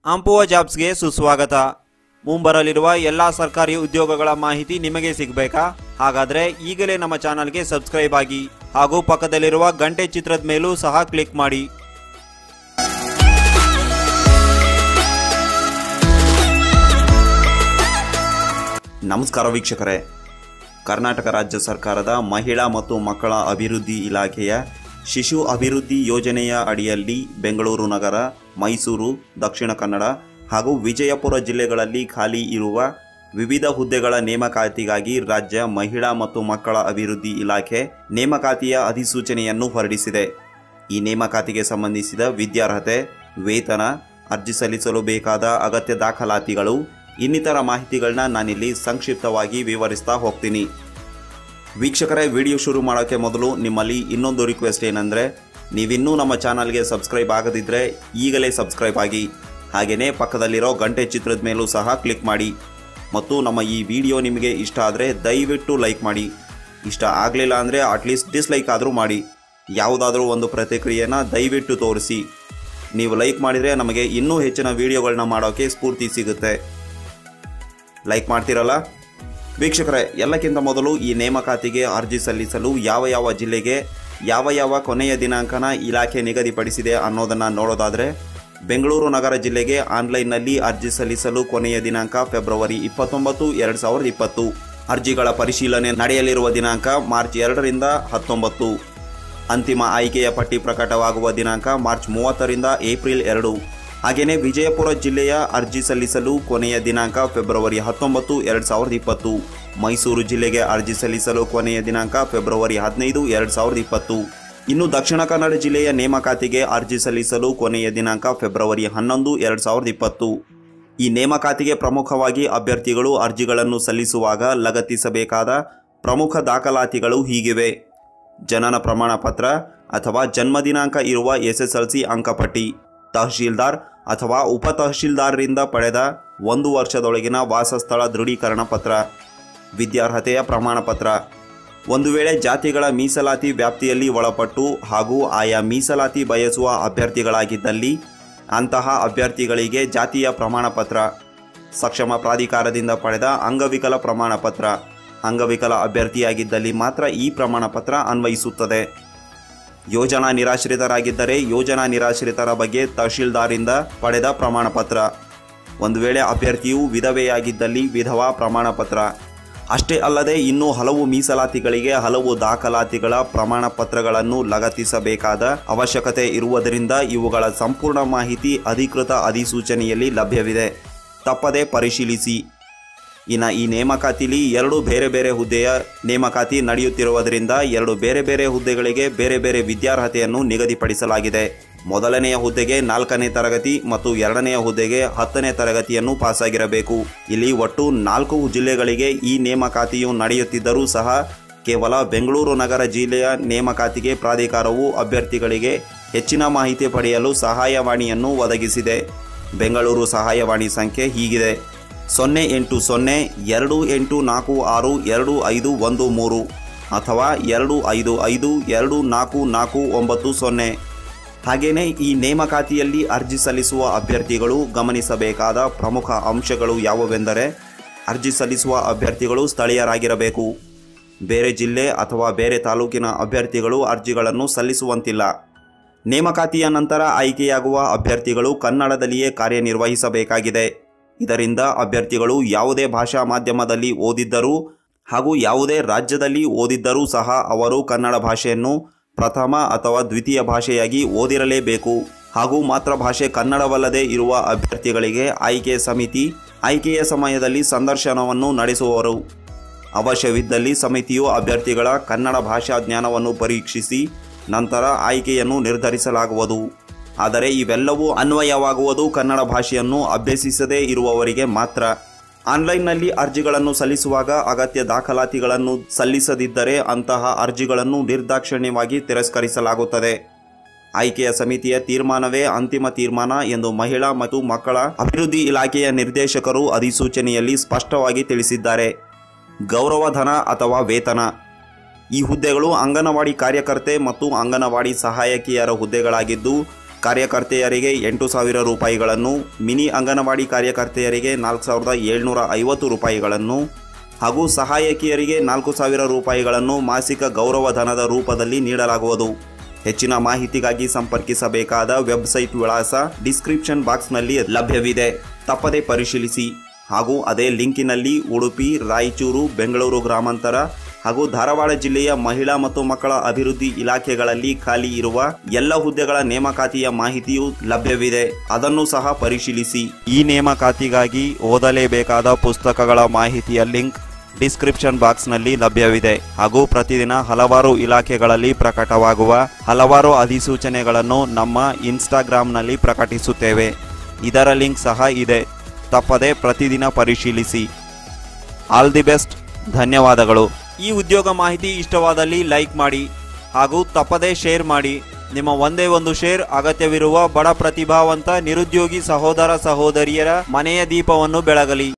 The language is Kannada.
ಅಂಪುವ ಜಾಬ್ಸ್ಗೆ ಸುಸ್ವಾಗತ. ಮುಂಬರಲಿರುವ ಎಲ್ಲಾ ಸರ್ಕಾರಿ ಉದ್ಯೋಗಗಳ ಮಾಹಿತಿ ನಿಮಗೆ ಸಿಗಬೇಕಾ? ಹಾಗಾದ್ರೆ ಈಗಲೇ ನಮ್ಮ ಚಾನಲ್ಗೆ ಸಬ್ಸ್ಕ್ರೈಬ್ ಆಗಿ ಹಾಗೂ ಪಕ್ಕದಲ್ಲಿರುವ ಗಂಟೆ ಚಿತ್ರದ ಮೇಲೂ ಸಹ ಕ್ಲಿಕ್ ಮಾಡಿ. ನಮಸ್ಕಾರ ವೀಕ್ಷಕರೇ, ಕರ್ನಾಟಕ ರಾಜ್ಯ ಸರ್ಕಾರದ ಮಹಿಳಾ ಮತ್ತು ಮಕ್ಕಳ ಅಭಿವೃದ್ಧಿ ಇಲಾಖೆಯ ಶಿಶು ಅಭಿವೃದ್ಧಿ ಯೋಜನೆಯ ಅಡಿಯಲ್ಲಿ ಬೆಂಗಳೂರು ನಗರ, ಮೈಸೂರು, ದಕ್ಷಿಣ ಕನ್ನಡ ಹಾಗೂ ವಿಜಯಪುರ ಜಿಲ್ಲೆಗಳಲ್ಲಿ ಖಾಲಿ ಇರುವ ವಿವಿಧ ಹುದ್ದೆಗಳ ನೇಮಕಾತಿಗಾಗಿ ರಾಜ್ಯ ಮಹಿಳಾ ಮತ್ತು ಮಕ್ಕಳ ಅಭಿವೃದ್ಧಿ ಇಲಾಖೆ ನೇಮಕಾತಿಯ ಅಧಿಸೂಚನೆಯನ್ನು ಹೊರಡಿಸಿದೆ. ಈ ನೇಮಕಾತಿಗೆ ಸಂಬಂಧಿಸಿದ ವಿದ್ಯಾರ್ಹತೆ, ವೇತನ, ಅರ್ಜಿ ಸಲ್ಲಿಸಲು ಬೇಕಾದ ಅಗತ್ಯ ದಾಖಲಾತಿಗಳು ಇನ್ನಿತರ ಮಾಹಿತಿಗಳನ್ನ ನಾನಿಲ್ಲಿ ಸಂಕ್ಷಿಪ್ತವಾಗಿ ವಿವರಿಸ್ತಾ ಹೋಗ್ತೀನಿ. ವೀಕ್ಷಕರೇ, ವಿಡಿಯೋ ಶುರು ಮಾಡೋಕ್ಕೆ ಮೊದಲು ನಿಮ್ಮಲ್ಲಿ ಇನ್ನೊಂದು ರಿಕ್ವೆಸ್ಟ್ ಏನಂದರೆ, ನೀವಿನ್ನೂ ನಮ್ಮ ಚಾನಲ್ಗೆ ಸಬ್ಸ್ಕ್ರೈಬ್ ಆಗದಿದ್ದರೆ ಈಗಲೇ ಸಬ್ಸ್ಕ್ರೈಬ್ ಆಗಿ, ಹಾಗೆಯೇ ಪಕ್ಕದಲ್ಲಿರೋ ಗಂಟೆ ಚಿತ್ರದ ಮೇಲೂ ಸಹ ಕ್ಲಿಕ್ ಮಾಡಿ. ಮತ್ತು ನಮ್ಮ ಈ ವಿಡಿಯೋ ನಿಮಗೆ ಇಷ್ಟ ಆದರೆ ದಯವಿಟ್ಟು ಲೈಕ್ ಮಾಡಿ. ಇಷ್ಟ ಆಗಲಿಲ್ಲ ಅಂದರೆ ಅಟ್ಲೀಸ್ಟ್ ಡಿಸ್ಲೈಕ್ ಆದರೂ ಮಾಡಿ. ಯಾವುದಾದ್ರೂ ಒಂದು ಪ್ರತಿಕ್ರಿಯೆನ ದಯವಿಟ್ಟು ತೋರಿಸಿ. ನೀವು ಲೈಕ್ ಮಾಡಿದರೆ ನಮಗೆ ಇನ್ನೂ ಹೆಚ್ಚಿನ ವಿಡಿಯೋಗಳನ್ನ ಮಾಡೋಕ್ಕೆ ಸ್ಫೂರ್ತಿ ಸಿಗುತ್ತೆ. ಲೈಕ್ ಮಾಡ್ತಿರಲ್ಲ? ವೀಕ್ಷಕರೇ, ಎಲ್ಲಕ್ಕಿಂತ ಮೊದಲು ಈ ನೇಮಕಾತಿಗೆ ಅರ್ಜಿ ಸಲ್ಲಿಸಲು ಯಾವ ಜಿಲ್ಲೆಗೆ ಯಾವ ಕೊನೆಯ ದಿನಾಂಕನ ಇಲಾಖೆ ನಿಗದಿಪಡಿಸಿದೆ ಅನ್ನೋದನ್ನು ನೋಡೋದಾದರೆ, ಬೆಂಗಳೂರು ನಗರ ಜಿಲ್ಲೆಗೆ ಆನ್ಲೈನ್ನಲ್ಲಿ ಅರ್ಜಿ ಸಲ್ಲಿಸಲು ಕೊನೆಯ ದಿನಾಂಕ ಫೆಬ್ರವರಿ 29, 2020. ಅರ್ಜಿಗಳ ಪರಿಶೀಲನೆ ನಡೆಯಲಿರುವ ದಿನಾಂಕ ಮಾರ್ಚ್ 2 ರಿಂದ 19. ಅಂತಿಮ ಆಯ್ಕೆಯ ಪಟ್ಟಿ ಪ್ರಕಟವಾಗುವ ದಿನಾಂಕ ಮಾರ್ಚ್ 30 ರಿಂದ ಏಪ್ರಿಲ್ 2. ಹಾಗೆಯೇ ವಿಜಯಪುರ ಜಿಲ್ಲೆಯ ಅರ್ಜಿ ಸಲ್ಲಿಸಲು ಕೊನೆಯ ದಿನಾಂಕ ಫೆಬ್ರವರಿ 19, 2020. ಮೈಸೂರು ಜಿಲ್ಲೆಗೆ ಅರ್ಜಿ ಸಲ್ಲಿಸಲು ಕೊನೆಯ ದಿನಾಂಕ ಫೆಬ್ರವರಿ 15, 2020. ಇನ್ನು ದಕ್ಷಿಣ ಕನ್ನಡ ಜಿಲ್ಲೆಯ ನೇಮಕಾತಿಗೆ ಅರ್ಜಿ ಸಲ್ಲಿಸಲು ಕೊನೆಯ ದಿನಾಂಕ ಫೆಬ್ರವರಿ 11, 2020. ಈ ನೇಮಕಾತಿಗೆ ಪ್ರಮುಖವಾಗಿ ಅಭ್ಯರ್ಥಿಗಳು ಅರ್ಜಿಗಳನ್ನು ಸಲ್ಲಿಸುವಾಗ ಲಗತ್ತಿಸಬೇಕಾದ ಪ್ರಮುಖ ದಾಖಲಾತಿಗಳು ಹೀಗಿವೆ: ಜನನ ಪ್ರಮಾಣ ಪತ್ರ ಅಥವಾ ಜನ್ಮ ದಿನಾಂಕ ಇರುವ SSLC ಅಂಕಪಟ್ಟಿ, ತಹಶೀಲ್ದಾರ್ ಅಥವಾ ಉಪ ತಹಶೀಲ್ದಾರ್ರಿಂದ ಪಡೆದ 1 ವರ್ಷದೊಳಗಿನ ವಾಸಸ್ಥಳ ದೃಢೀಕರಣ ಪತ್ರ, ವಿದ್ಯಾರ್ಹತೆಯ ಪ್ರಮಾಣ ಪತ್ರ. ಒಂದು ವೇಳೆ ಜಾತಿಗಳ ಮೀಸಲಾತಿ ವ್ಯಾಪ್ತಿಯಲ್ಲಿ ಒಳಪಟ್ಟು ಹಾಗೂ ಆಯಾ ಮೀಸಲಾತಿ ಬಯಸುವ ಅಭ್ಯರ್ಥಿಗಳಾಗಿದ್ದಲ್ಲಿ ಅಂತಹ ಅಭ್ಯರ್ಥಿಗಳಿಗೆ ಜಾತಿಯ ಪ್ರಮಾಣ ಪತ್ರ, ಸಕ್ಷಮ ಪ್ರಾಧಿಕಾರದಿಂದ ಪಡೆದ ಅಂಗವಿಕಲ ಪ್ರಮಾಣ ಪತ್ರ. ಅಂಗವಿಕಲ ಅಭ್ಯರ್ಥಿಯಾಗಿದ್ದಲ್ಲಿ ಮಾತ್ರ ಈ ಪ್ರಮಾಣ ಪತ್ರ ಅನ್ವಯಿಸುತ್ತದೆ. ಯೋಜನಾ ನಿರಾಶ್ರಿತರಾಗಿದ್ದರೆ ಯೋಜನಾ ನಿರಾಶ್ರಿತರ ಬಗ್ಗೆ ತಹಶೀಲ್ದಾರಿಂದ ಪಡೆದ ಪ್ರಮಾಣ ಪತ್ರ. ಒಂದು ವೇಳೆ ಅಭ್ಯರ್ಥಿಯು ವಿಧವೆಯಾಗಿದ್ದಲ್ಲಿ ವಿಧವಾ ಪ್ರಮಾಣ ಪತ್ರ. ಅಷ್ಟೇ ಅಲ್ಲದೆ ಇನ್ನೂ ಹಲವು ಮೀಸಲಾತಿಗಳಿಗೆ ಹಲವು ದಾಖಲಾತಿಗಳ ಪ್ರಮಾಣ ಪತ್ರಗಳನ್ನು ಲಗತ್ತಿಸಬೇಕಾದ ಅವಶ್ಯಕತೆ ಇರುವುದರಿಂದ ಇವುಗಳ ಸಂಪೂರ್ಣ ಮಾಹಿತಿ ಅಧಿಕೃತ ಅಧಿಸೂಚನೆಯಲ್ಲಿ ಲಭ್ಯವಿದೆ. ತಪ್ಪದೆ ಪರಿಶೀಲಿಸಿ. ಇನ್ನು ಈ ನೇಮಕಾತಿಲಿ 2 ಬೇರೆ ಬೇರೆ ಹುದ್ದೆಯ ನೇಮಕಾತಿ ನಡೆಯುತ್ತಿರುವುದರಿಂದ 2 ಬೇರೆ ಬೇರೆ ಹುದ್ದೆಗಳಿಗೆ ಬೇರೆ ಬೇರೆ ವಿದ್ಯಾರ್ಹತೆಯನ್ನು ನಿಗದಿಪಡಿಸಲಾಗಿದೆ. ಮೊದಲನೆಯ ಹುದ್ದೆಗೆ 4ನೇ ತರಗತಿ ಮತ್ತು 2ನೇ ಹುದ್ದೆಗೆ 10ನೇ ತರಗತಿಯನ್ನು ಪಾಸಾಗಿರಬೇಕು. ಇಲ್ಲಿ ಒಟ್ಟು 4 ಜಿಲ್ಲೆಗಳಿಗೆ ಈ ನೇಮಕಾತಿಯು ನಡೆಯುತ್ತಿದ್ದರೂ ಸಹ ಕೇವಲ ಬೆಂಗಳೂರು ನಗರ ಜಿಲ್ಲೆಯ ನೇಮಕಾತಿಗೆ ಪ್ರಾಧಿಕಾರವು ಅಭ್ಯರ್ಥಿಗಳಿಗೆ ಹೆಚ್ಚಿನ ಮಾಹಿತಿ ಪಡೆಯಲು ಸಹಾಯವಾಣಿಯನ್ನು ಒದಗಿಸಿದೆ. ಬೆಂಗಳೂರು ಸಹಾಯವಾಣಿ ಸಂಖ್ಯೆ ಹೀಗಿದೆ: 08028462513 ಅಥವಾ 25524490. ಹಾಗೆಯೇ ಈ ನೇಮಕಾತಿಯಲ್ಲಿ ಅರ್ಜಿ ಸಲ್ಲಿಸುವ ಅಭ್ಯರ್ಥಿಗಳು ಗಮನಿಸಬೇಕಾದ ಪ್ರಮುಖ ಅಂಶಗಳು ಯಾವುವೆಂದರೆ, ಅರ್ಜಿ ಸಲ್ಲಿಸುವ ಅಭ್ಯರ್ಥಿಗಳು ಸ್ಥಳೀಯರಾಗಿರಬೇಕು. ಬೇರೆ ಜಿಲ್ಲೆ ಅಥವಾ ಬೇರೆ ತಾಲೂಕಿನ ಅಭ್ಯರ್ಥಿಗಳು ಅರ್ಜಿಗಳನ್ನು ಸಲ್ಲಿಸುವಂತಿಲ್ಲ. ನೇಮಕಾತಿಯ ನಂತರ ಆಯ್ಕೆಯಾಗುವ ಅಭ್ಯರ್ಥಿಗಳು ಕನ್ನಡದಲ್ಲಿಯೇ ಕಾರ್ಯನಿರ್ವಹಿಸಬೇಕಾಗಿದೆ. ಇದರಿಂದ ಅಭ್ಯರ್ಥಿಗಳು ಯಾವುದೇ ಭಾಷಾ ಮಾಧ್ಯಮದಲ್ಲಿ ಓದಿದ್ದರೂ ಹಾಗೂ ಯಾವುದೇ ರಾಜ್ಯದಲ್ಲಿ ಓದಿದ್ದರೂ ಸಹ ಅವರು ಕನ್ನಡ ಭಾಷೆಯನ್ನು ಪ್ರಥಮ ಅಥವಾ ದ್ವಿತೀಯ ಭಾಷೆಯಾಗಿ ಓದಿರಲೇಬೇಕು. ಹಾಗೂ ಮಾತೃಭಾಷೆ ಕನ್ನಡವಲ್ಲದೆ ಇರುವ ಅಭ್ಯರ್ಥಿಗಳಿಗೆ ಆಯ್ಕೆ ಸಮಿತಿ ಆಯ್ಕೆಯ ಸಮಯದಲ್ಲಿ ಸಂದರ್ಶನವನ್ನು ನಡೆಸುವರು. ಅವಶ್ಯವಿದ್ದಲ್ಲಿ ಸಮಿತಿಯು ಅಭ್ಯರ್ಥಿಗಳ ಕನ್ನಡ ಭಾಷಾ ಜ್ಞಾನವನ್ನು ಪರೀಕ್ಷಿಸಿ ನಂತರ ಆಯ್ಕೆಯನ್ನು ನಿರ್ಧರಿಸಲಾಗುವುದು. ಆದರೆ ಇವೆಲ್ಲವೂ ಅನ್ವಯವಾಗುವುದು ಕನ್ನಡ ಭಾಷೆಯನ್ನು ಅಭ್ಯಸಿಸದೇ ಇರುವವರಿಗೆ ಮಾತ್ರ. ಆನ್ಲೈನ್ನಲ್ಲಿ ಅರ್ಜಿಗಳನ್ನು ಸಲ್ಲಿಸುವಾಗ ಅಗತ್ಯ ದಾಖಲಾತಿಗಳನ್ನು ಸಲ್ಲಿಸದಿದ್ದರೆ ಅಂತಹ ಅರ್ಜಿಗಳನ್ನು ನಿರ್ದಾಕ್ಷಿಣ್ಯವಾಗಿ ತಿರಸ್ಕರಿಸಲಾಗುತ್ತದೆ. ಆಯ್ಕೆಯ ಸಮಿತಿಯ ತೀರ್ಮಾನವೇ ಅಂತಿಮ ತೀರ್ಮಾನ ಎಂದು ಮಹಿಳಾ ಮತ್ತು ಮಕ್ಕಳ ಅಭಿವೃದ್ಧಿ ಇಲಾಖೆಯ ನಿರ್ದೇಶಕರು ಅಧಿಸೂಚನೆಯಲ್ಲಿ ಸ್ಪಷ್ಟವಾಗಿ ತಿಳಿಸಿದ್ದಾರೆ. ಗೌರವಧನ ಅಥವಾ ವೇತನ: ಈ ಹುದ್ದೆಗಳು ಅಂಗನವಾಡಿ ಕಾರ್ಯಕರ್ತೆ ಮತ್ತು ಅಂಗನವಾಡಿ ಸಹಾಯಕಿಯರ ಹುದ್ದೆಗಳಾಗಿದ್ದು ಕಾರ್ಯಕರ್ತೆಯರಿಗೆ 8,000 ರೂಪಾಯಿಗಳನ್ನು, ಮಿನಿ ಅಂಗನವಾಡಿ ಕಾರ್ಯಕರ್ತೆಯರಿಗೆ 4,750 ರೂಪಾಯಿಗಳನ್ನು ಹಾಗೂ ಸಹಾಯಕಿಯರಿಗೆ 4,000 ರೂಪಾಯಿಗಳನ್ನು ಮಾಸಿಕ ಗೌರವಧನದ ರೂಪದಲ್ಲಿ ನೀಡಲಾಗುವುದು. ಹೆಚ್ಚಿನ ಮಾಹಿತಿಗಾಗಿ ಸಂಪರ್ಕಿಸಬೇಕಾದ ವೆಬ್ಸೈಟ್ ವಿಳಾಸ ಡಿಸ್ಕ್ರಿಪ್ಷನ್ ಬಾಕ್ಸ್ನಲ್ಲಿ ಲಭ್ಯವಿದೆ. ತಪ್ಪದೇ ಪರಿಶೀಲಿಸಿ. ಹಾಗೂ ಅದೇ ಲಿಂಕಿನಲ್ಲಿ ಉಡುಪಿ, ರಾಯಚೂರು, ಬೆಂಗಳೂರು ಗ್ರಾಮಾಂತರ ಹಾಗೂ ಧಾರವಾಡ ಜಿಲ್ಲೆಯ ಮಹಿಳಾ ಮತ್ತು ಮಕ್ಕಳ ಅಭಿವೃದ್ಧಿ ಇಲಾಖೆಗಳಲ್ಲಿ ಖಾಲಿ ಇರುವ ಎಲ್ಲ ಹುದ್ದೆಗಳ ನೇಮಕಾತಿಯ ಮಾಹಿತಿಯೂ ಲಭ್ಯವಿದೆ. ಅದನ್ನು ಸಹ ಪರಿಶೀಲಿಸಿ. ಈ ನೇಮಕಾತಿಗಾಗಿ ಓದಲೇಬೇಕಾದ ಪುಸ್ತಕಗಳ ಮಾಹಿತಿಯ ಲಿಂಕ್ ಡಿಸ್ಕ್ರಿಪ್ಷನ್ ಬಾಕ್ಸ್ನಲ್ಲಿ ಲಭ್ಯವಿದೆ. ಹಾಗೂ ಪ್ರತಿದಿನ ಹಲವಾರು ಇಲಾಖೆಗಳಲ್ಲಿ ಪ್ರಕಟವಾಗುವ ಹಲವಾರು ಅಧಿಸೂಚನೆಗಳನ್ನು ನಮ್ಮ ಇನ್ಸ್ಟಾಗ್ರಾಂನಲ್ಲಿ ಪ್ರಕಟಿಸುತ್ತೇವೆ. ಇದರ ಲಿಂಕ್ ಸಹ ಇದೆ. ತಪ್ಪದೆ ಪ್ರತಿದಿನ ಪರಿಶೀಲಿಸಿ. All the best. ಧನ್ಯವಾದಗಳು. ಈ ಉದ್ಯೋಗ ಮಾಹಿತಿ ಇಷ್ಟವಾದಲ್ಲಿ ಲೈಕ್ ಮಾಡಿ ಹಾಗೂ ತಪ್ಪದೇ ಶೇರ್ ಮಾಡಿ. ನಿಮ್ಮ ಒಂದೇ ಒಂದು ಶೇರ್ ಅಗತ್ಯವಿರುವ ಬಡ ಪ್ರತಿಭಾವಂತ ನಿರುದ್ಯೋಗಿ ಸಹೋದರ ಸಹೋದರಿಯರ ಮನೆಯ ದೀಪವನ್ನು ಬೆಳಗಲಿ.